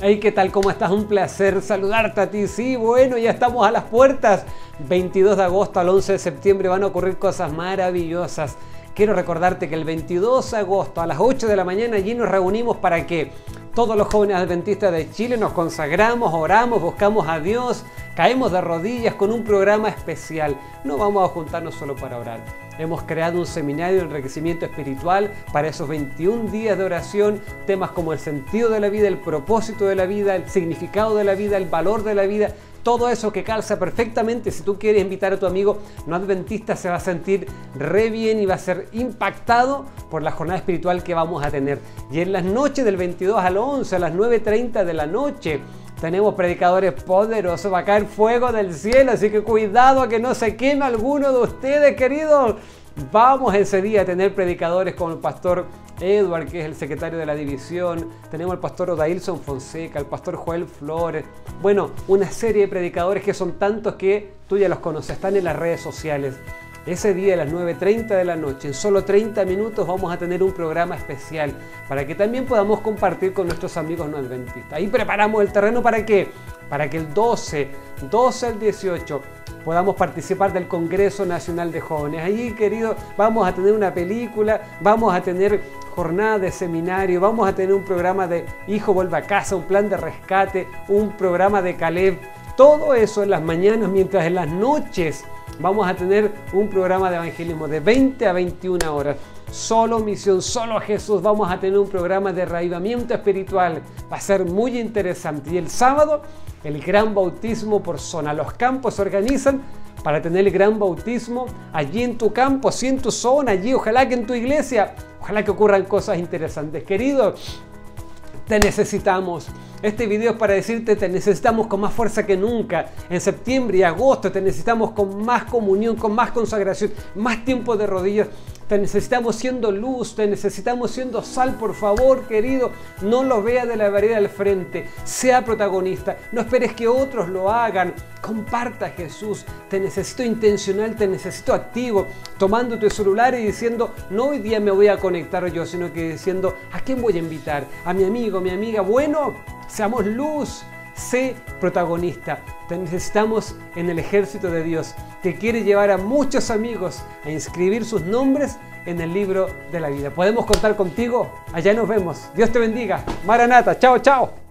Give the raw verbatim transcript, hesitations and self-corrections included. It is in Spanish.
Hey, ¿qué tal? ¿Cómo estás? Un placer saludarte a ti. Sí, bueno, ya estamos a las puertas. veintidós de agosto al once de septiembre van a ocurrir cosas maravillosas. Quiero recordarte que el veintidós de agosto a las ocho de la mañana allí nos reunimos para que todos los jóvenes adventistas de Chile nos consagramos, oramos, buscamos a Dios, caemos de rodillas con un programa especial. No vamos a juntarnos solo para orar. Hemos creado un seminario de enriquecimiento espiritual para esos veintiún días de oración, temas como el sentido de la vida, el propósito de la vida, el significado de la vida, el valor de la vida. Todo eso que calza perfectamente. Si tú quieres invitar a tu amigo no adventista, se va a sentir re bien y va a ser impactado por la jornada espiritual que vamos a tener. Y en las noches del veintidós al once, a las nueve y treinta de la noche, tenemos predicadores poderosos. Va a caer fuego del cielo, así que cuidado a que no se queme alguno de ustedes, queridos. Vamos ese día a tener predicadores como el pastor Edward, que es el secretario de la división. Tenemos al pastor Odailson Fonseca, el pastor Joel Flores. Bueno, una serie de predicadores que son tantos que tú ya los conoces, están en las redes sociales. Ese día a las nueve y treinta de la noche, en solo treinta minutos, vamos a tener un programa especial para que también podamos compartir con nuestros amigos no adventistas. Ahí preparamos el terreno para qué, para que el doce, doce al dieciocho podamos participar del Congreso Nacional de Jóvenes. Allí, queridos, vamos a tener una película, vamos a tener jornada de seminario, vamos a tener un programa de Hijo Vuelve a Casa, un plan de rescate, un programa de Caleb. Todo eso en las mañanas, mientras en las noches vamos a tener un programa de evangelismo de veinte a veintiuna horas. Solo misión, solo a Jesús. Vamos a tener un programa de reavivamiento espiritual. Va a ser muy interesante. Y el sábado, el gran bautismo por zona. Los campos se organizan para tener el gran bautismo allí en tu campo, así en tu zona, allí, ojalá que en tu iglesia. Ojalá que ocurran cosas interesantes. Queridos, te necesitamos. Este video es para decirte, te necesitamos con más fuerza que nunca. En septiembre y agosto te necesitamos con más comunión, con más consagración, más tiempo de rodillas. Te necesitamos siendo luz, te necesitamos siendo sal. Por favor, querido, no lo veas de la vereda al frente. Sea protagonista. No esperes que otros lo hagan. Comparta a Jesús. Te necesito intencional, te necesito activo. Tomando tu celular y diciendo, no hoy día me voy a conectar yo, sino que diciendo, ¿a quién voy a invitar? A mi amigo, mi amiga. Bueno, seamos luz. Sé protagonista. Te necesitamos en el ejército de Dios, que quiere llevar a muchos amigos a inscribir sus nombres en el libro de la vida. ¿Podemos contar contigo? Allá nos vemos. Dios te bendiga. Maranata. Chao, chao.